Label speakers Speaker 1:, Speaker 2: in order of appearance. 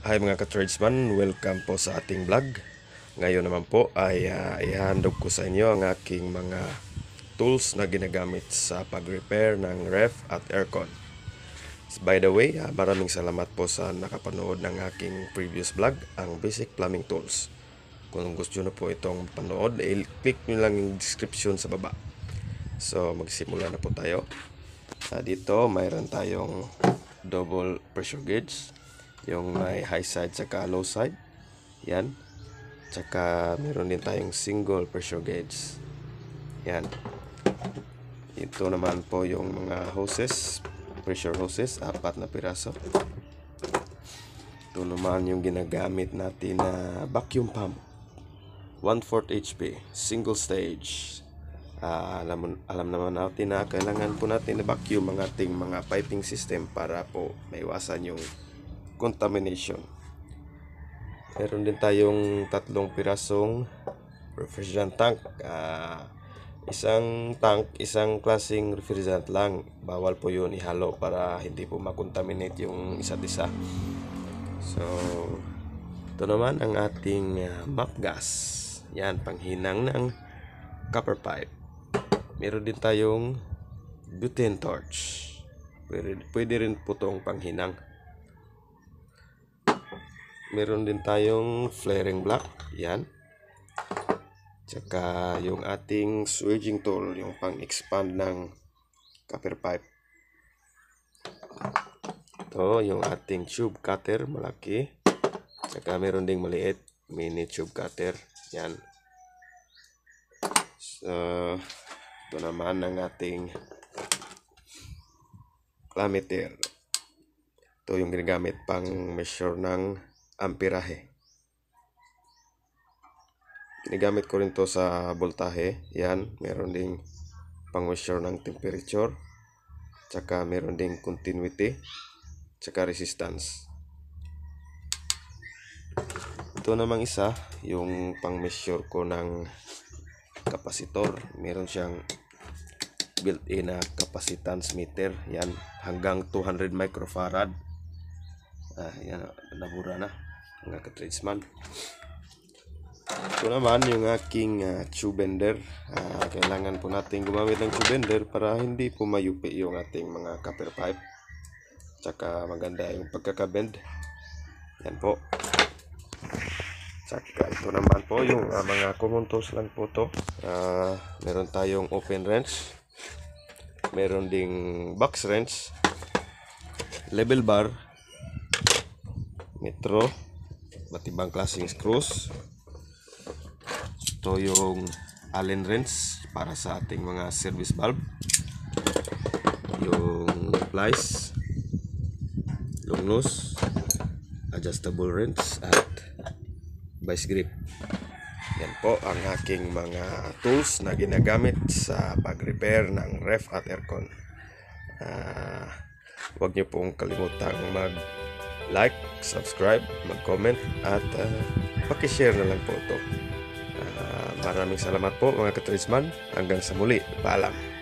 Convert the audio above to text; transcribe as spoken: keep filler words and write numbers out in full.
Speaker 1: Hi mga ka-tradesman, welcome po sa ating vlog. Ngayon naman po ay uh, ihahandog ko sa inyo ang aking mga tools na ginagamit sa pag-repair ng ref at aircon. By the way, uh, maraming salamat po sa nakapanood ng aking previous vlog, ang Basic Plumbing Tools. Kung gusto nyo po itong panood, i-click nyo lang yung description sa baba. So magsimula na po tayo. Uh, dito mayroon tayong double pressure gauge, yung may high side saka low side. Yan. Tsaka meron din tayong single pressure gauge. Yan. Ito naman po yung mga hoses, pressure hoses, apat na piraso. Ito naman yung ginagamit natin na vacuum pump, one fourth H P, single stage. Uh, alam, alam naman natin na kailangan po natin na vacuum ang ating mga piping system para po maiwasan yung contamination. Meron din tayong tatlong pirasong refrigerant tank. Uh, isang tank, isang klaseng refrigerant lang. Bawal po yun ihalo para hindi po makontaminate yung isa't isa. So, ito naman ang ating uh, mop gas. Yan, panghinang ng copper pipe. Meron din tayong butane torch. Pwede, pwede rin po itong panghinang. Meron din tayong flaring block. Yan. Tsaka yung ating swedging tool, yung pang-expand ng copper pipe. Ito yung ating tube cutter, malaki. Tsaka meron ding maliit, mini tube cutter. Yan. So, ito naman ang ating clammeter. Ito yung ginagamit pang measure ng amperahe. Ginagamit ko rin to sa voltahe. Yan, meron ding pang measure ng temperature. Tsaka meron ding continuity. Tsaka resistance. Ito namang isa, yung pang measure ko ng kapasitor. Meron siyang built-in na capacitance meter. Yan, hanggang two hundred microfarad. Ah, yan, nabura na mga ka-tradesman. Ito naman yung aking uh, tube bender. Uh, kailangan po natin gumamit ng tube bender para hindi po mayupi yung ating mga copper pipe. Tsaka maganda yung pagkakabend. Yan po. Tsaka ito naman po yung uh, mga common tools lang po to. Uh, meron tayong open wrench. Meron ding box wrench. Level bar. Metro, matibang klaseng screws. Ito yung Allen wrench para sa ating mga service valve. Yung plies, long nose, adjustable wrench at vice grip. Yan po ang aking mga tools na ginagamit sa pag-repair ng ref at aircon. Uh, huwag niyo pong kalimutang mag like, subscribe, mag-comment at uh, pakishare na lang po ito. Uh, maraming salamat po mga ka-tradesman. Hanggang sa muli. Paalam.